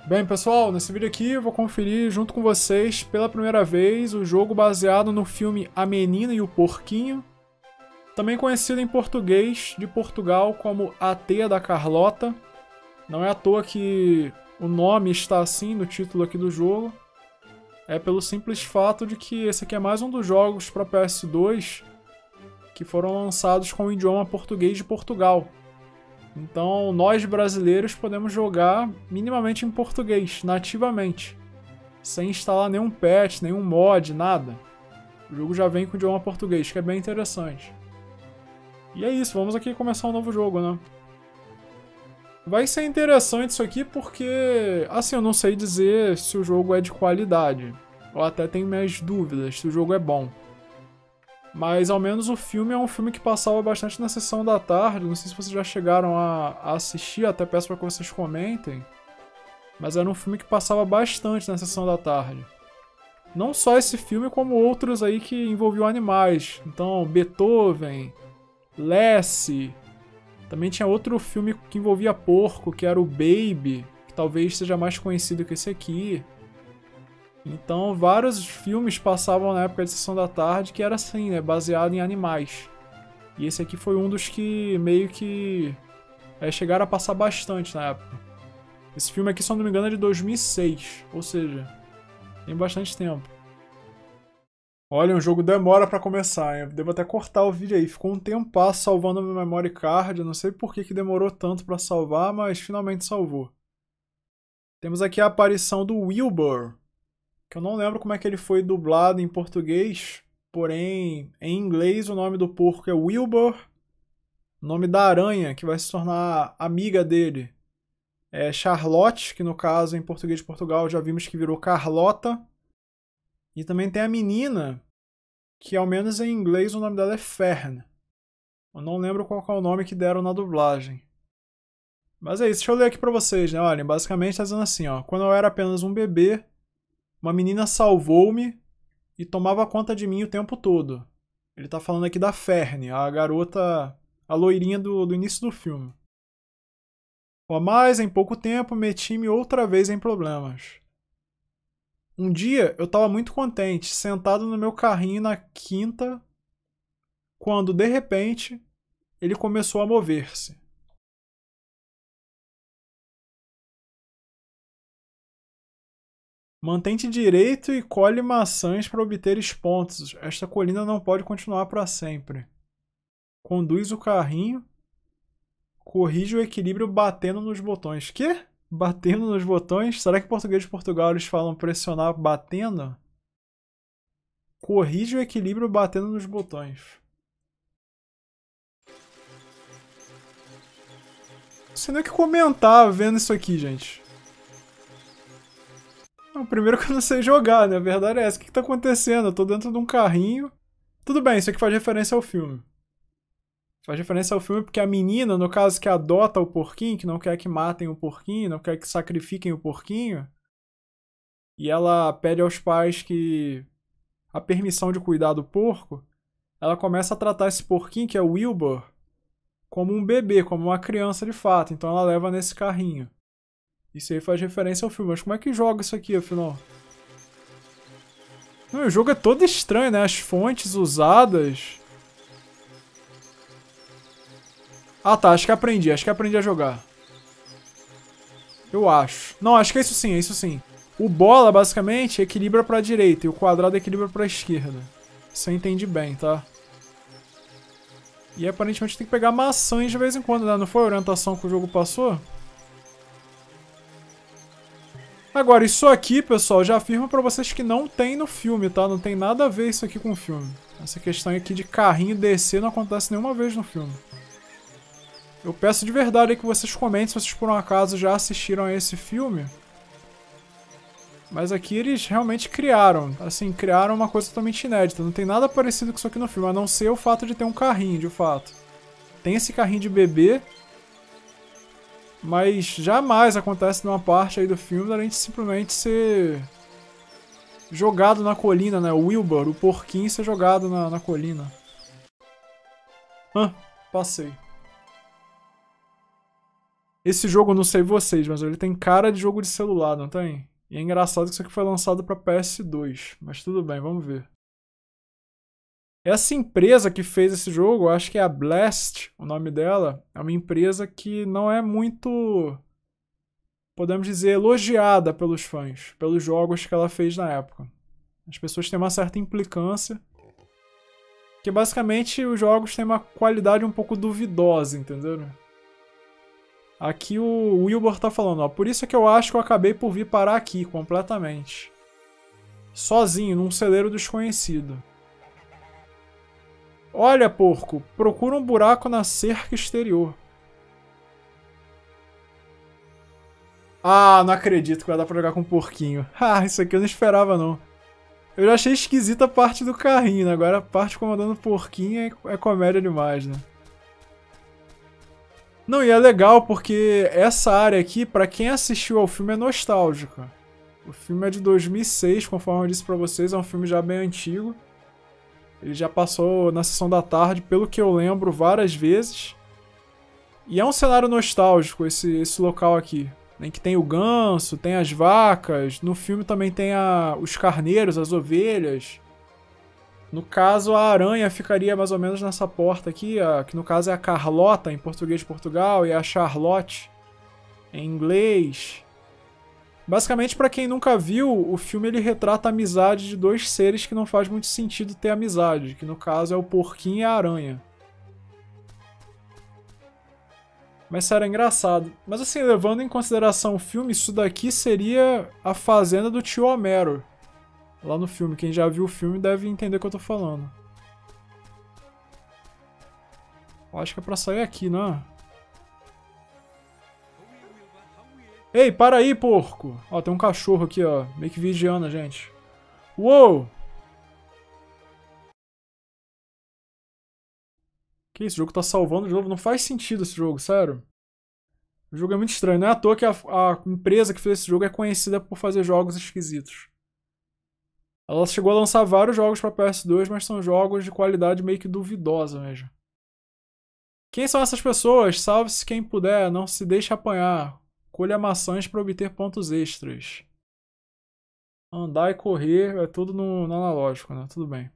Bem, pessoal, nesse vídeo aqui eu vou conferir junto com vocês pela primeira vez o jogo baseado no filme A Menina e o Porquinho, também conhecido em português de Portugal como A Teia da Carlota. Não é à toa que o nome está assim no título aqui do jogo. É pelo simples fato de que esse aqui é mais um dos jogos para PS2 que foram lançados com o idioma português de Portugal. Então, nós brasileiros podemos jogar minimamente em português, nativamente, sem instalar nenhum patch, nenhum mod, nada. O jogo já vem com o idioma português, que é bem interessante. E é isso, vamos aqui começar um novo jogo, né? Vai ser interessante isso aqui porque, assim, eu não sei dizer se o jogo é de qualidade, ou até tenho minhas dúvidas se o jogo é bom. Mas ao menos o filme é um filme que passava bastante na sessão da tarde. Não sei se vocês já chegaram a assistir, até peço para que vocês comentem. Mas era um filme que passava bastante na sessão da tarde. Não só esse filme, como outros aí que envolviam animais. Então, Beethoven, Lassie. Também tinha outro filme que envolvia porco, que era o Baby, que talvez seja mais conhecido que esse aqui. Então, vários filmes passavam na época de sessão da tarde que era assim, né, baseado em animais. E esse aqui foi um dos que meio que chegaram a passar bastante na época. Esse filme aqui, se eu não me engano, é de 2006, ou seja, tem bastante tempo. Olha, o jogo demora pra começar, hein? Eu devo até cortar o vídeo aí. Ficou um tempasso salvando meu memory card. Eu não sei por que demorou tanto pra salvar, mas finalmente salvou. Temos aqui a aparição do Wilbur, que eu não lembro como é que ele foi dublado em português, porém, em inglês o nome do porco é Wilbur, o nome da aranha, que vai se tornar amiga dele, é Charlotte, que no caso em português de Portugal já vimos que virou Carlota, e também tem a menina, que ao menos em inglês o nome dela é Fern. Eu não lembro qual é o nome que deram na dublagem. Mas é isso, deixa eu ler aqui pra vocês, né? Olha, basicamente tá dizendo assim, ó, quando eu era apenas um bebê, uma menina salvou-me e tomava conta de mim o tempo todo. Ele tá falando aqui da Fern, a garota, a loirinha do início do filme. Mas, em pouco tempo, meti-me outra vez em problemas. Um dia, eu tava muito contente, sentado no meu carrinho na quinta, quando, de repente, ele começou a mover-se. Mantente direito e colhe maçãs para obter pontos. Esta colina não pode continuar para sempre. Conduz o carrinho. Corrige o equilíbrio batendo nos botões. Quê? Batendo nos botões? Será que em português de Portugal eles falam pressionar batendo? Corrige o equilíbrio batendo nos botões. Não sei nem o que comentar vendo isso aqui, gente. Não, primeiro que eu não sei jogar, né? A verdade é essa. O que tá acontecendo? Eu tô dentro de um carrinho. Tudo bem, isso aqui faz referência ao filme. Faz referência ao filme porque a menina, no caso, que adota o porquinho, que não quer que matem o porquinho, não quer que sacrifiquem o porquinho, e ela pede aos pais que a permissão de cuidar do porco, ela começa a tratar esse porquinho, que é o Wilbur, como um bebê, como uma criança de fato. Então ela leva nesse carrinho. Isso aí faz referência ao filme. Mas como é que joga isso aqui, afinal? Não, o jogo é todo estranho, né? As fontes usadas... Ah tá, acho que aprendi a jogar. Eu acho. Não, acho que é isso sim, é isso sim. O bola, basicamente, equilibra pra direita e o quadrado equilibra pra esquerda. Isso eu entendi bem, tá? E aparentemente tem que pegar maçãs de vez em quando, né? Não foi a orientação que o jogo passou? Agora, isso aqui, pessoal, já afirmo pra vocês que não tem no filme, tá? Não tem nada a ver isso aqui com o filme. Essa questão aqui de carrinho descer não acontece nenhuma vez no filme. Eu peço de verdade aí que vocês comentem se vocês por um acaso já assistiram a esse filme. Mas aqui eles realmente criaram, assim, criaram uma coisa totalmente inédita. Não tem nada parecido com isso aqui no filme, a não ser o fato de ter um carrinho, de fato. Tem esse carrinho de bebê, mas jamais acontece numa parte aí do filme da gente simplesmente ser jogado na colina, né? O Wilbur, o porquinho, ser jogado na colina. Passei. Esse jogo, eu não sei vocês, mas ele tem cara de jogo de celular, não tem? E é engraçado que isso aqui foi lançado pra PS2. Mas tudo bem, vamos ver. Essa empresa que fez esse jogo, eu acho que é a Blast, o nome dela, é uma empresa que não é muito, podemos dizer, elogiada pelos fãs, pelos jogos que ela fez na época. As pessoas têm uma certa implicância, que basicamente os jogos têm uma qualidade um pouco duvidosa, entendeu? Aqui o Wilbur tá falando, ó, por isso é que eu acho que eu acabei por vir parar aqui, completamente. Sozinho, num celeiro desconhecido. Olha, porco, procura um buraco na cerca exterior. Ah, não acredito que vai dar pra jogar com um porquinho. Ah, isso aqui eu não esperava, não. Eu já achei esquisita a parte do carrinho, né? Agora a parte comandando o porquinho é comédia demais, né? Não, e é legal porque essa área aqui, pra quem assistiu ao filme, é nostálgica. O filme é de 2006, conforme eu disse pra vocês, é um filme já bem antigo. Ele já passou na sessão da tarde, pelo que eu lembro, várias vezes. E é um cenário nostálgico esse local aqui. Em que tem o ganso, tem as vacas. No filme também tem os carneiros, as ovelhas. No caso, a aranha ficaria mais ou menos nessa porta aqui, que no caso é a Carlota, em português de Portugal, e a Charlotte, em inglês. Basicamente, pra quem nunca viu, o filme ele retrata a amizade de dois seres que não faz muito sentido ter amizade, que no caso é o porquinho e a aranha. Mas sério, é engraçado. Mas assim, levando em consideração o filme, isso daqui seria a fazenda do tio Homero. Lá no filme, quem já viu o filme deve entender o que eu tô falando. Eu acho que é pra sair aqui, não é? Ei, para aí, porco! Ó, tem um cachorro aqui, ó. Meio que vigiando a gente. Uou! Que isso? O jogo tá salvando de novo? Não faz sentido esse jogo, sério. O jogo é muito estranho. Não é à toa que a empresa que fez esse jogo é conhecida por fazer jogos esquisitos. Ela chegou a lançar vários jogos pra PS2, mas são jogos de qualidade meio que duvidosa mesmo. Quem são essas pessoas? Salve-se quem puder, não se deixe apanhar. Colha maçãs para obter pontos extras. Andar e correr é tudo no analógico, né? Tudo bem.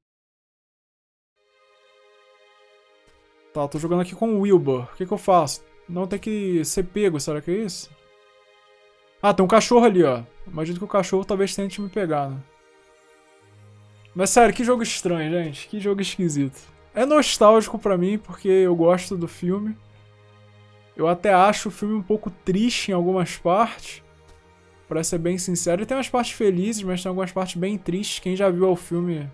Tá, tô jogando aqui com o Wilbur. O que eu faço? Não tem que ser pego, será que é isso? Ah, tem um cachorro ali, ó. Imagino que o cachorro talvez tente me pegar, né? Mas sério, que jogo estranho, gente. Que jogo esquisito. É nostálgico pra mim, porque eu gosto do filme. Eu até acho o filme um pouco triste em algumas partes. Pra ser bem sincero. Ele tem umas partes felizes, mas tem algumas partes bem tristes. Quem já viu o filme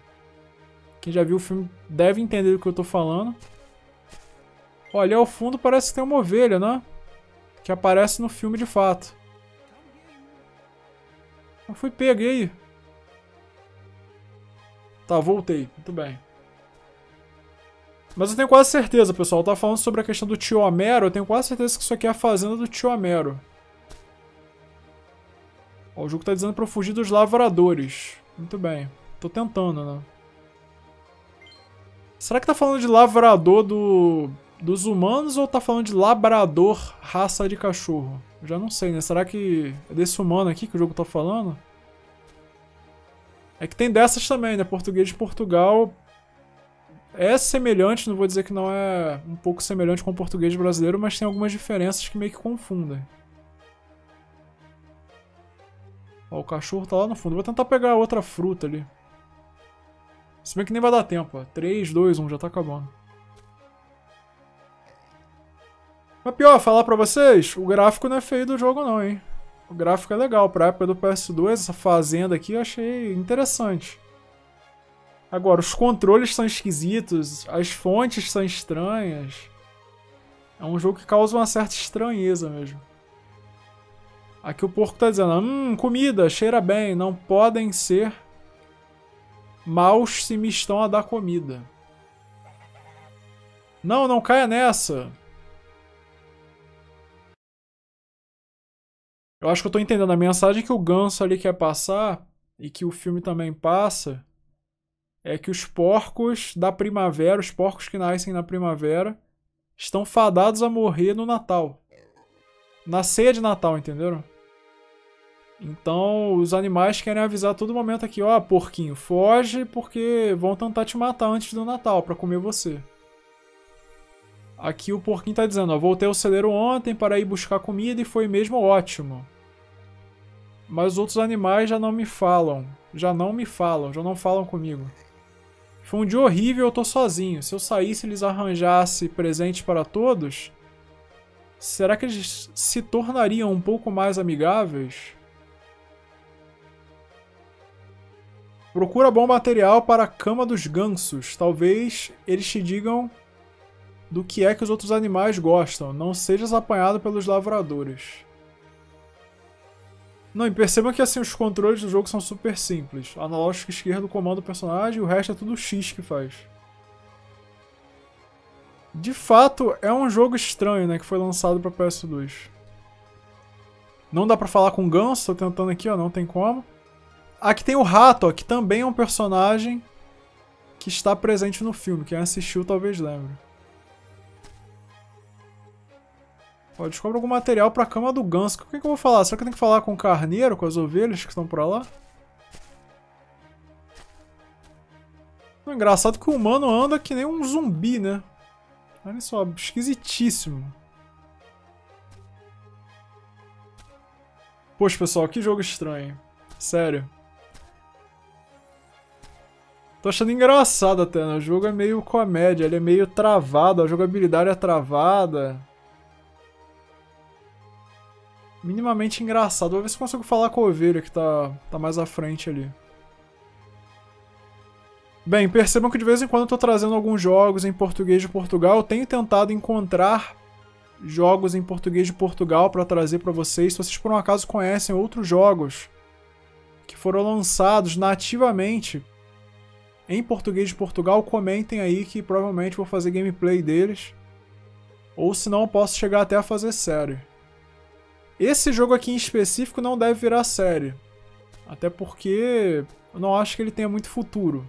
deve entender do que eu tô falando. Olha, ao fundo parece que tem uma ovelha, né? Que aparece no filme de fato. Eu fui pego, e aí? Tá, voltei. Muito bem. Mas eu tenho quase certeza, pessoal. Eu tava falando sobre a questão do tio Homero. Eu tenho quase certeza que isso aqui é a fazenda do tio Homero. Ó, o jogo tá dizendo pra eu fugir dos lavradores. Muito bem. Tô tentando, né? Será que tá falando de lavrador dos humanos ou tá falando de labrador raça de cachorro? Eu já não sei, né? Será que é desse humano aqui que o jogo tá falando? É que tem dessas também, né? Português de Portugal é semelhante, não vou dizer que não é um pouco semelhante com o português brasileiro, mas tem algumas diferenças que meio que confundem. Ó, o cachorro tá lá no fundo. Vou tentar pegar outra fruta ali. Se bem que nem vai dar tempo, ó. 3, 2, 1, já tá acabando. Mas pior, falar pra vocês, o gráfico não é feio do jogo não, hein. O gráfico é legal. Pra época do PS2, essa fazenda aqui eu achei interessante. Agora, os controles são esquisitos, as fontes são estranhas. É um jogo que causa uma certa estranheza mesmo. Aqui o porco tá dizendo, comida, cheira bem, não podem ser maus se me estão a dar comida. Não, não caia nessa. Eu acho que eu tô entendendo a mensagem que o ganso ali quer passar, e que o filme também passa, é que os porcos da primavera, os porcos que nascem na primavera, estão fadados a morrer no Natal. na ceia de Natal, entenderam? Então, os animais querem avisar a todo momento aqui, ó, porquinho, foge porque vão tentar te matar antes do Natal pra comer você. Aqui o porquinho tá dizendo, ó, voltei ao celeiro ontem para ir buscar comida e foi mesmo ótimo. Mas os outros animais já não falam comigo. Foi um dia horrível, eu tô sozinho. Se eu saísse e eles arranjasse presentes para todos, será que eles se tornariam um pouco mais amigáveis? Procura bom material para a cama dos gansos. Talvez eles te digam do que é que os outros animais gostam. Não sejas apanhado pelos lavradores. Não, e percebam que assim, os controles do jogo são super simples. Analógico esquerdo comanda o personagem e o resto é tudo X que faz. De fato, é um jogo estranho, né? Que foi lançado para PS2. Não dá pra falar com o ganso, tô tentando aqui, ó, não tem como. Aqui tem o rato, ó, que também é um personagem que está presente no filme. Quem assistiu talvez lembre. Ó, descobre algum material pra cama do ganso. O que eu vou falar? Será que eu tenho que falar com o carneiro, com as ovelhas que estão por lá? Não, engraçado que o humano anda que nem um zumbi, né? Olha só, esquisitíssimo. Poxa, pessoal, que jogo estranho. Sério. Tô achando engraçado até, né? O jogo é meio comédia, ele é meio travado, a jogabilidade é travada. Minimamente engraçado. Vou ver se eu consigo falar com a ovelha que tá mais à frente ali. Bem, percebam que de vez em quando eu tô trazendo alguns jogos em português de Portugal. Eu tenho tentado encontrar jogos em português de Portugal para trazer para vocês. Se vocês por um acaso conhecem outros jogos que foram lançados nativamente em português de Portugal, comentem aí que provavelmente vou fazer gameplay deles. Ou se não, eu posso chegar até a fazer série. Esse jogo aqui em específico não deve virar série. Até porque eu não acho que ele tenha muito futuro.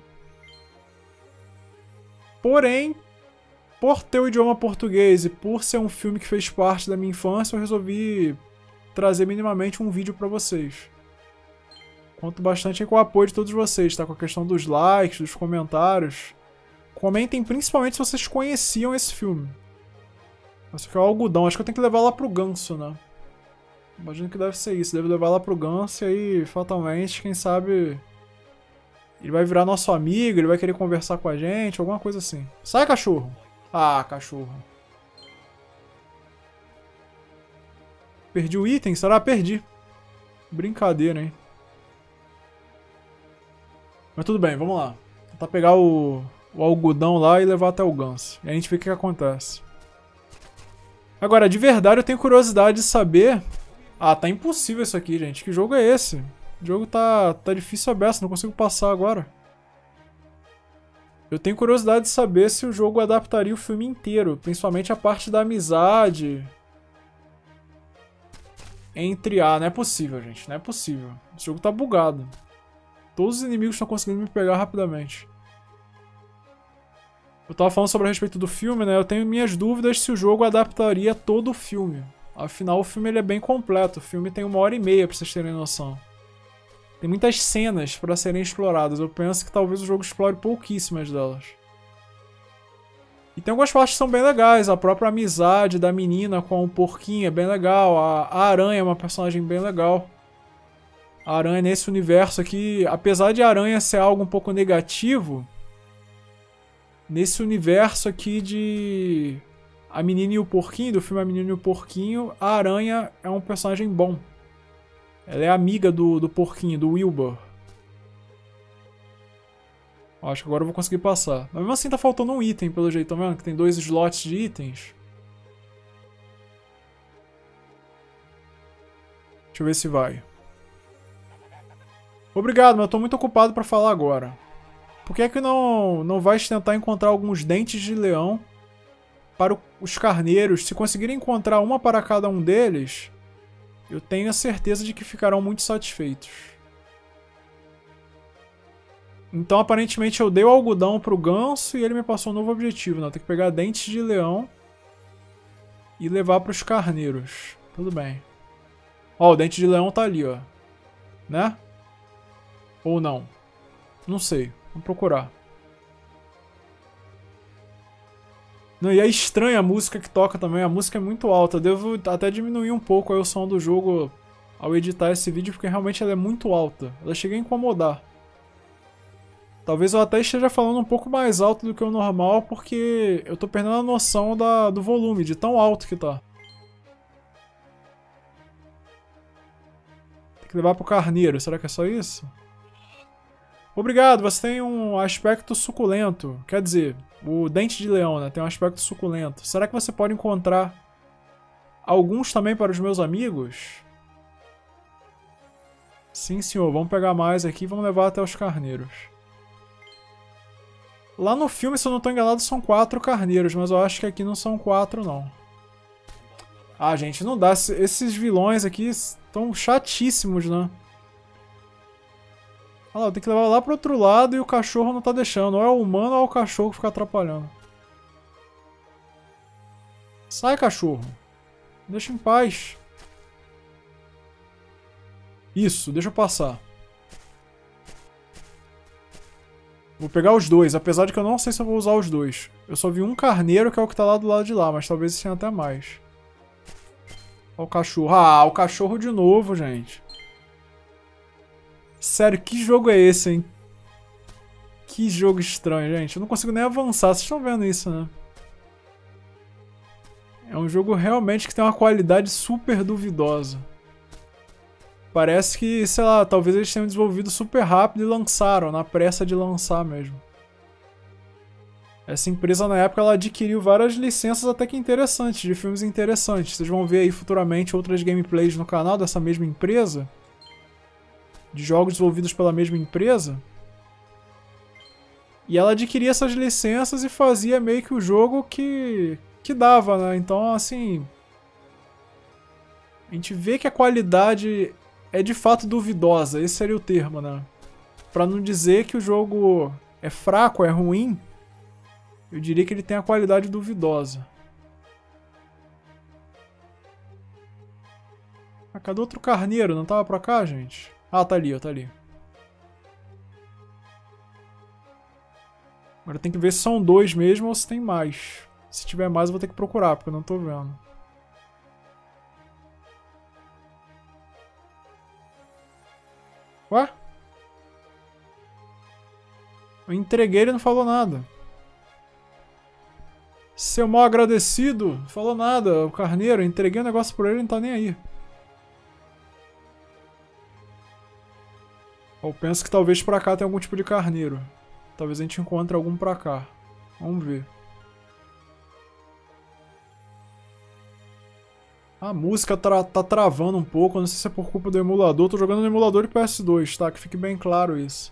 Porém, por ter o idioma português e por ser um filme que fez parte da minha infância, eu resolvi trazer minimamente um vídeo pra vocês. Conto bastante com o apoio de todos vocês, tá? Com a questão dos likes, dos comentários. Comentem principalmente se vocês conheciam esse filme. Esse aqui é o algodão. Acho que eu tenho que levar lá pro ganso, né? Imagino que deve ser isso. Deve levar lá pro ganso e aí, fatalmente, quem sabe... ele vai virar nosso amigo, ele vai querer conversar com a gente, alguma coisa assim. Sai, cachorro! Ah, cachorro. Perdi o item? Será? Perdi. Brincadeira, hein? Mas tudo bem, vamos lá. Tentar pegar o algodão lá e levar até o ganso. E a gente vê o que acontece. Agora, de verdade, eu tenho curiosidade de saber... ah, tá impossível isso aqui, gente. Que jogo é esse? O jogo tá difícil a beça, não consigo passar agora. Eu tenho curiosidade de saber se o jogo adaptaria o filme inteiro. Principalmente a parte da amizade. Entre não é possível, gente. Não é possível. Esse jogo tá bugado. Todos os inimigos estão conseguindo me pegar rapidamente. Eu tava falando sobre a respeito do filme, né? Eu tenho minhas dúvidas se o jogo adaptaria todo o filme. Afinal, o filme ele é bem completo. O filme tem 1h30 pra vocês terem noção. Tem muitas cenas para serem exploradas. Eu penso que talvez o jogo explore pouquíssimas delas. E tem algumas partes que são bem legais. A própria amizade da menina com o porquinho é bem legal. A aranha é uma personagem bem legal. A aranha nesse universo aqui, apesar de a aranha ser algo um pouco negativo, nesse universo aqui de A Menina e o Porquinho, do filme A Menina e o Porquinho, a aranha é um personagem bom. Ela é amiga do porquinho, do Wilbur. Acho que agora eu vou conseguir passar. Mas mesmo assim tá faltando um item, pelo jeito. Tá vendo que tem 2 slots de itens? Deixa eu ver se vai. Obrigado, mas eu tô muito ocupado pra falar agora. Por que é que não vai tentar encontrar alguns dentes de leão para os carneiros? Se conseguirem encontrar uma para cada um deles... eu tenho a certeza de que ficarão muito satisfeitos. Então, aparentemente, eu dei o algodão pro ganso e ele me passou um novo objetivo. Né? Eu tenho que pegar dentes de leão e levar pros carneiros. Tudo bem. Ó, o dente de leão tá ali, ó. Né? Ou não? Não sei. Vamos procurar. Não, e é estranha a música que toca também. A música é muito alta. Devo até diminuir um pouco aí o som do jogo ao editar esse vídeo, porque realmente ela é muito alta. Ela chega a incomodar. Talvez eu até esteja falando um pouco mais alto do que o normal, porque eu tô perdendo a noção do volume, de tão alto que tá. Tem que levar pro carneiro. Será que é só isso? Obrigado, você tem um aspecto suculento. Quer dizer, o dente de leão, né? Tem um aspecto suculento. Será que você pode encontrar alguns também para os meus amigos? Sim, senhor. Vamos pegar mais aqui e vamos levar até os carneiros. Lá no filme, se eu não estou enganado, são 4 carneiros, mas eu acho que aqui não são 4, não. Ah, gente, não dá. Esses vilões aqui estão chatíssimos, né? Olha lá, tem que levar lá pro outro lado e o cachorro não tá deixando. Ou é o humano ou é o cachorro que fica atrapalhando. Sai, cachorro. Deixa em paz. Isso, deixa eu passar. Vou pegar os dois, apesar de que eu não sei se eu vou usar os dois. Eu só vi um carneiro, que é o que tá lá do lado de lá, mas talvez tenha até mais. Olha o cachorro. Ah, o cachorro de novo, gente. Sério, que jogo é esse, hein? Que jogo estranho, gente. Eu não consigo nem avançar, vocês estão vendo isso, né? É um jogo realmente que tem uma qualidade super duvidosa. Parece que, sei lá, talvez eles tenham desenvolvido super rápido e lançaram, na pressa de lançar mesmo. Essa empresa, na época, ela adquiriu várias licenças até que interessantes, de filmes interessantes. Vocês vão ver aí futuramente outras gameplays no canal dessa mesma empresa. De jogos desenvolvidos pela mesma empresa. E ela adquiria essas licenças e fazia meio que o jogo que dava, né? Então, assim... A gente vê que a qualidade é de fato duvidosa, esse seria o termo, né? Pra não dizer que o jogo é fraco, é ruim, eu diria que ele tem a qualidade duvidosa. Ah, cadê outro carneiro? Não tava pra cá, gente? Ah, tá ali, ó, tá ali. Agora tem que ver se são 2 mesmo ou se tem mais. Se tiver mais eu vou ter que procurar, porque eu não tô vendo. Ué? Eu entreguei, ele não falou nada. Seu mal agradecido, não falou nada. O carneiro, eu entreguei o negócio por ele, ele não tá nem aí. Eu penso que talvez pra cá tenha algum tipo de carneiro. Talvez a gente encontre algum pra cá. Vamos ver. A música tá travando um pouco, não sei se é por culpa do emulador. Tô jogando no emulador de PS2, tá? Que fique bem claro isso.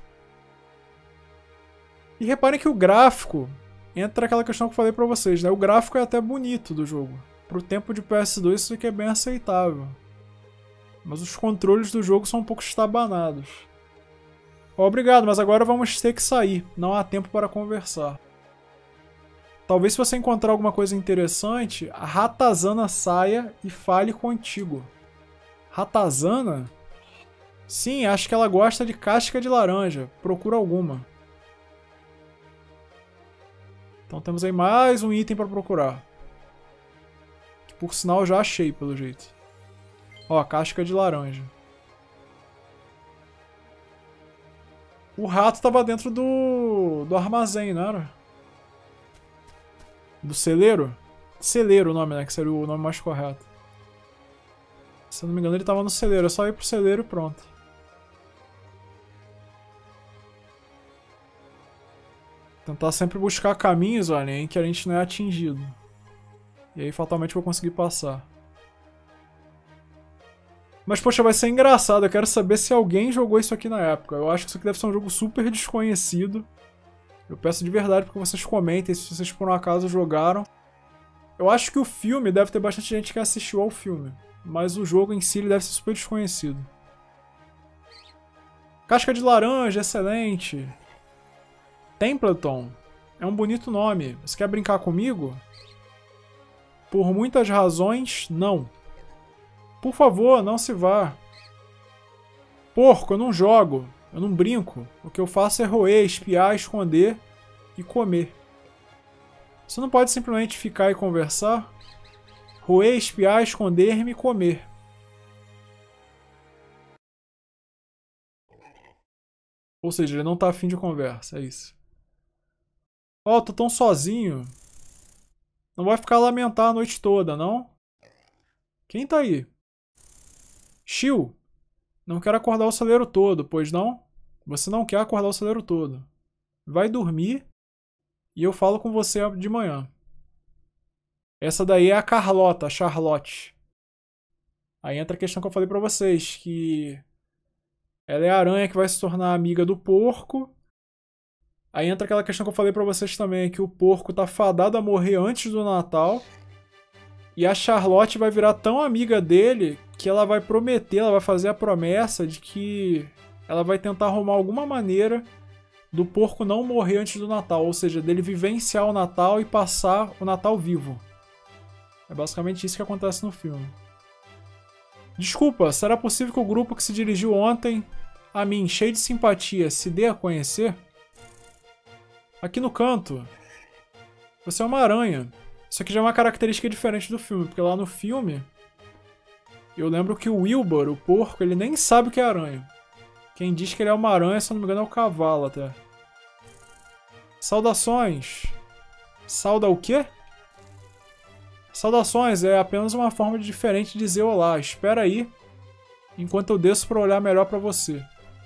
E reparem que o gráfico... Entra aquela questão que eu falei pra vocês, né? O gráfico é até bonito do jogo. Pro tempo de PS2 isso aqui é bem aceitável. Mas os controles do jogo são um pouco estabanados. Obrigado, mas agora vamos ter que sair. Não há tempo para conversar. Talvez se você encontrar alguma coisa interessante, a Ratazana saia e fale contigo. Ratazana? Sim, acho que ela gosta de casca de laranja. Procura alguma. Então temos aí mais um item para procurar. Que por sinal eu já achei, pelo jeito. Ó, casca de laranja. O rato estava dentro do armazém, não era? Do celeiro? Celeiro o nome, né? Que seria o nome mais correto. Se eu não me engano ele estava no celeiro. É só ir pro celeiro e pronto. Tentar sempre buscar caminhos, olha, em que a gente não é atingido. E aí fatalmente vou conseguir passar. Mas poxa, vai ser engraçado. Eu quero saber se alguém jogou isso aqui na época. Eu acho que isso aqui deve ser um jogo super desconhecido. Eu peço de verdade para que vocês comentem se vocês por um acaso jogaram. Eu acho que o filme deve ter bastante gente que assistiu ao filme. Mas o jogo em si ele deve ser super desconhecido. Casca de laranja, excelente. Templeton. É um bonito nome. Você quer brincar comigo? Por muitas razões, não. Por favor, não se vá. Porco, eu não jogo. Eu não brinco. O que eu faço é roer, espiar, esconder e comer. Você não pode simplesmente ficar e conversar? Roer, espiar, esconder e me comer. Ou seja, ele não tá afim de conversa, é isso. Ó, tô tão sozinho. Não vai ficar a lamentar a noite toda, não? Quem tá aí? Shio, não quero acordar o celeiro todo, pois não? Você não quer acordar o celeiro todo. Vai dormir e eu falo com você de manhã. Essa daí é a Carlota, a Charlotte. Aí entra a questão que eu falei pra vocês, que ela é a aranha que vai se tornar amiga do porco. Aí entra aquela questão que eu falei pra vocês também, que o porco tá fadado a morrer antes do Natal. E a Charlotte vai virar tão amiga dele que ela vai prometer, ela vai fazer a promessa de que ela vai tentar arrumar alguma maneira do porco não morrer antes do Natal. Ou seja, dele vivenciar o Natal e passar o Natal vivo. É basicamente isso que acontece no filme. Desculpa, será possível que o grupo que se dirigiu ontem a mim, cheio de simpatia, se dê a conhecer? Aqui no canto, você é uma aranha. Isso aqui já é uma característica diferente do filme, porque lá no filme, eu lembro que o Wilbur, o porco, ele nem sabe o que é aranha. Quem diz que ele é uma aranha, se não me engano, é o cavalo até. Saudações. Sauda o quê? Saudações é apenas uma forma diferente de dizer olá. Espera aí, enquanto eu desço para olhar melhor para você.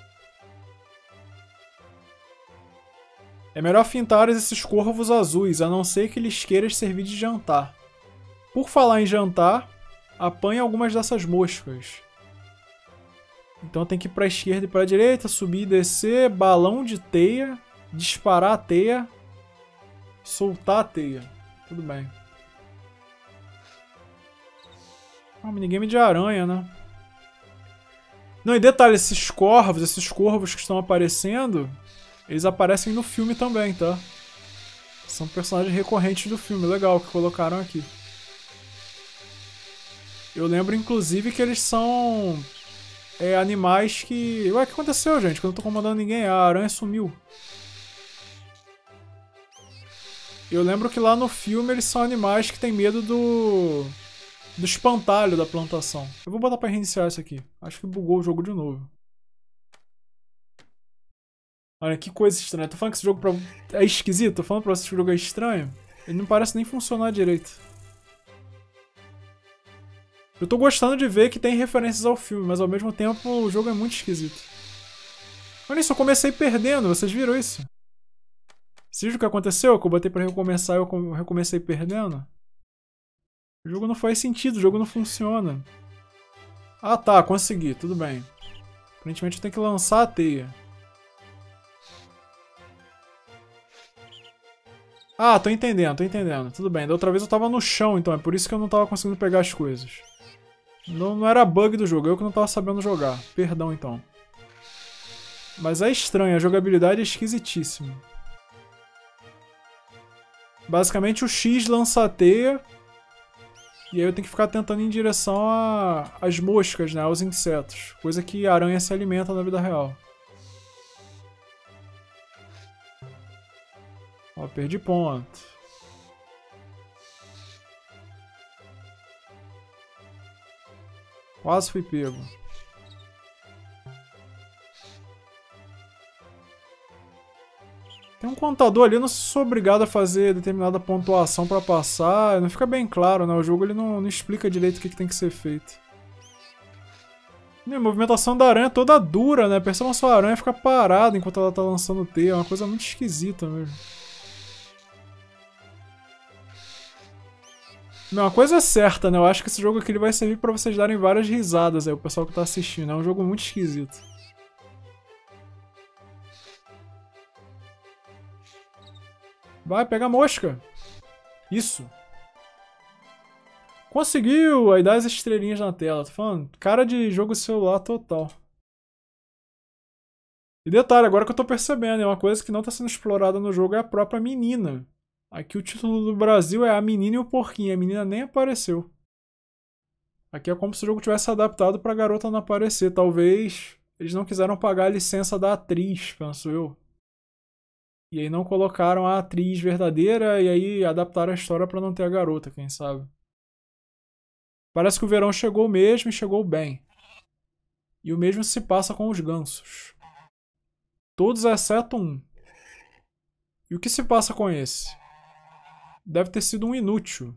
É melhor fintar esses corvos azuis, a não ser que lhes queiras servir de jantar. Por falar em jantar, apanhe algumas dessas moscas. Então tem que ir para a esquerda e para a direita, subir e descer, balão de teia, disparar a teia, soltar a teia. Tudo bem. Um minigame de aranha, né? Não, e detalhe, esses corvos que estão aparecendo, eles aparecem no filme também, tá? São personagens recorrentes do filme, legal que colocaram aqui. Eu lembro, inclusive, que eles são animais que... Ué, o que aconteceu, gente? Que eu não tô comandando ninguém, a aranha sumiu. Eu lembro que lá no filme eles são animais que têm medo do espantalho da plantação. Eu vou botar pra reiniciar isso aqui. Acho que bugou o jogo de novo. Olha, que coisa estranha. Tô falando que esse jogo é esquisito. Tô falando pra vocês que o jogo é estranho. Ele não parece nem funcionar direito. Eu tô gostando de ver que tem referências ao filme, mas ao mesmo tempo o jogo é muito esquisito. Olha isso, eu comecei perdendo. Vocês viram isso? Vocês viram o que aconteceu? Que eu botei pra recomeçar e eu recomecei perdendo? O jogo não faz sentido, o jogo não funciona. Ah tá, consegui, tudo bem. Aparentemente eu tenho que lançar a teia. Ah, tô entendendo, tudo bem. Da outra vez eu tava no chão, então é por isso que eu não tava conseguindo pegar as coisas. Não era bug do jogo, eu que não tava sabendo jogar. Perdão então. Mas é estranho, a jogabilidade é esquisitíssima. Basicamente o X lança a teia. E aí eu tenho que ficar tentando ir em direção às moscas, né? Aos insetos. Coisa que a aranha se alimenta na vida real. Ó, perdi ponto. Quase fui pego. Tem um contador ali, eu não sou obrigado a fazer determinada pontuação pra passar. Não fica bem claro, né? O jogo ele não explica direito o que tem que ser feito. E a movimentação da aranha é toda dura, né? Percebam só, a aranha fica parada enquanto ela tá lançando teia. É uma coisa muito esquisita mesmo. Não, uma coisa é certa, né? Eu acho que esse jogo aqui ele vai servir pra vocês darem várias risadas aí, o pessoal que tá assistindo. É um jogo muito esquisito. Vai, pega a mosca. Isso. Conseguiu! Aí dá as estrelinhas na tela. Tô falando, cara de jogo celular total. E detalhe, agora que eu tô percebendo, é uma coisa que não tá sendo explorada no jogo é a própria menina. Aqui o título do Brasil é A Menina e o Porquinho. A menina nem apareceu. Aqui é como se o jogo tivesse adaptado pra garota não aparecer. Talvez eles não quiseram pagar a licença da atriz, penso eu. E aí não colocaram a atriz verdadeira e aí adaptaram a história pra não ter a garota, quem sabe. Parece que o verão chegou mesmo e chegou bem. E o mesmo se passa com os gansos. Todos exceto um. E o que se passa com esse? Deve ter sido um inútil.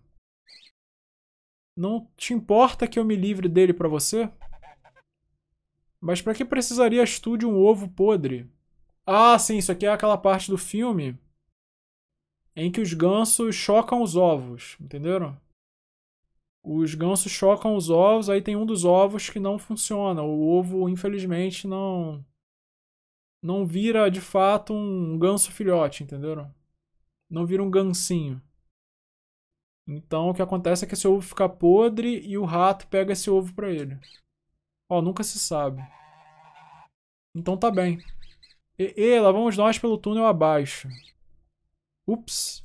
Não te importa que eu me livre dele pra você? Mas pra que precisarías tu de um ovo podre? Ah, sim, isso aqui é aquela parte do filme em que os gansos chocam os ovos, entenderam? Os gansos chocam os ovos, aí tem um dos ovos que não funciona. O ovo, infelizmente, não vira de fato um ganso filhote, entenderam? Não vira um gansinho. Então o que acontece é que esse ovo fica podre e o rato pega esse ovo pra ele. Ó, nunca se sabe. Então tá bem. Lá vamos nós pelo túnel abaixo. Ups.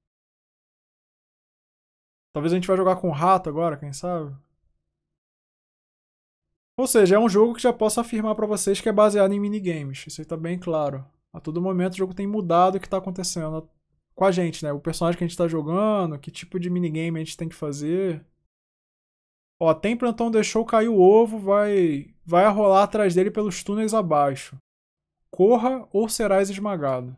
Talvez a gente vai jogar com o rato agora, quem sabe? Ou seja, é um jogo que já posso afirmar pra vocês que é baseado em minigames. Isso aí tá bem claro. A todo momento o jogo tem mudado o que tá acontecendo com a gente, né? O personagem que a gente tá jogando, que tipo de minigame a gente tem que fazer. Ó, Templeton deixou cair o ovo, vai rolar atrás dele pelos túneis abaixo. Corra ou serás esmagado.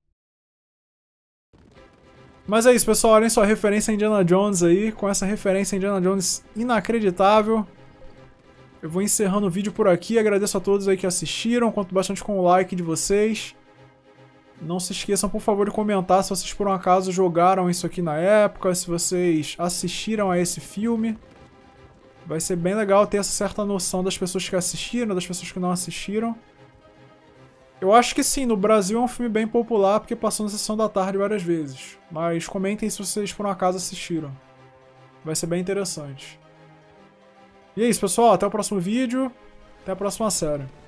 Mas é isso, pessoal. Olhem só a referência a Indiana Jones aí. Com essa referência a Indiana Jones inacreditável, eu vou encerrando o vídeo por aqui. Agradeço a todos aí que assistiram. Conto bastante com o like de vocês. Não se esqueçam, por favor, de comentar se vocês por um acaso jogaram isso aqui na época, se vocês assistiram a esse filme. Vai ser bem legal ter essa certa noção das pessoas que assistiram, das pessoas que não assistiram. Eu acho que sim, no Brasil é um filme bem popular porque passou na sessão da tarde várias vezes. Mas comentem se vocês por um acaso assistiram. Vai ser bem interessante. E é isso, pessoal. Até o próximo vídeo. Até a próxima série.